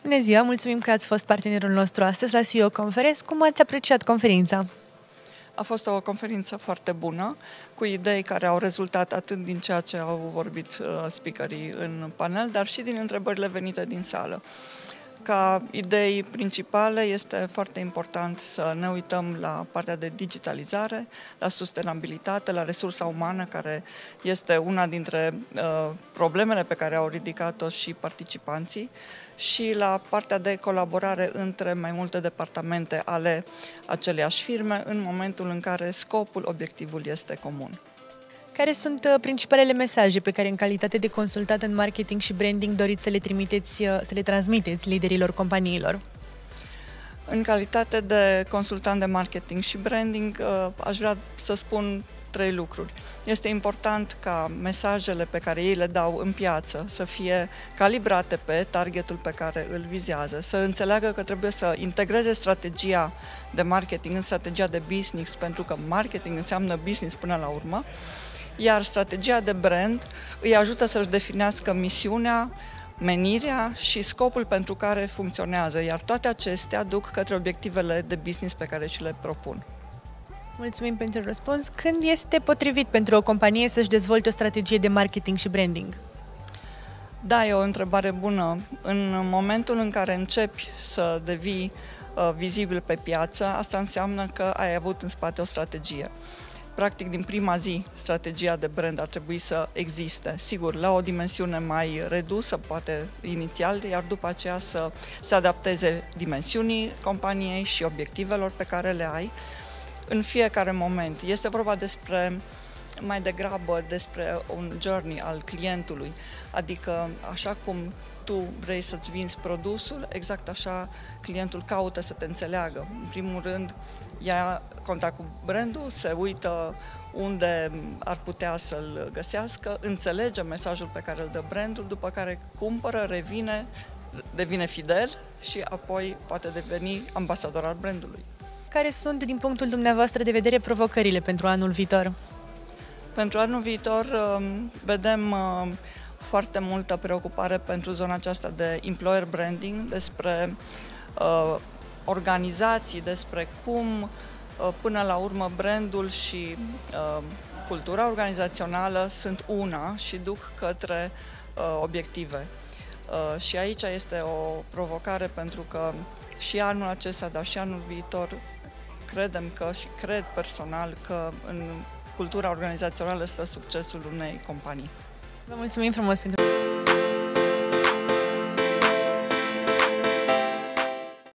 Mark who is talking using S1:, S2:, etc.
S1: Bună ziua, mulțumim că ați fost partenerul nostru astăzi la CEO Conference. Cum ați apreciat conferința?
S2: A fost o conferință foarte bună, cu idei care au rezultat atât din ceea ce au vorbit speakerii în panel, dar și din întrebările venite din sală. Ca idei principale este foarte important să ne uităm la partea de digitalizare, la sustenabilitate, la resursa umană, care este una dintre problemele pe care au ridicat-o și participanții, și la partea de colaborare între mai multe departamente ale aceleiași firme în momentul în care scopul, obiectivul este comun.
S1: Care sunt principalele mesaje pe care, în calitate de consultant în marketing și branding, doriți să le transmiteți liderilor companiilor?
S2: În calitate de consultant de marketing și branding, aș vrea să spun 3 lucruri. Este important ca mesajele pe care ei le dau în piață să fie calibrate pe targetul pe care îl vizează, să înțeleagă că trebuie să integreze strategia de marketing în strategia de business, pentru că marketing înseamnă business până la urmă, iar strategia de brand îi ajută să-și definească misiunea, menirea și scopul pentru care funcționează, iar toate acestea duc către obiectivele de business pe care și le propun.
S1: Mulțumim pentru răspuns. Când este potrivit pentru o companie să-și dezvolte o strategie de marketing și branding?
S2: Da, e o întrebare bună. În momentul în care începi să devii vizibil pe piață, asta înseamnă că ai avut în spate o strategie. Practic, din prima zi, strategia de brand ar trebui să existe, sigur, la o dimensiune mai redusă, poate inițial, iar după aceea să se adapteze dimensiunii companiei și obiectivelor pe care le ai în fiecare moment. Este vorba mai degrabă despre un journey al clientului, adică așa cum tu vrei să-ți vinzi produsul, exact așa clientul caută să te înțeleagă. În primul rând, ia contact cu brandul, se uită unde ar putea să-l găsească, înțelege mesajul pe care îl dă brandul, după care cumpără, revine, devine fidel și apoi poate deveni ambasador al brandului.
S1: Care sunt, din punctul dumneavoastră de vedere, provocările pentru anul viitor?
S2: Pentru anul viitor vedem foarte multă preocupare pentru zona aceasta de employer branding, despre organizații, despre cum până la urmă brandul și cultura organizațională sunt una și duc către obiective. Și aici este o provocare, pentru că și anul acesta, dar și anul viitor, credem că și cred personal că în cultura organizațională stă succesul unei companii.
S1: Vă mulțumim frumos pentru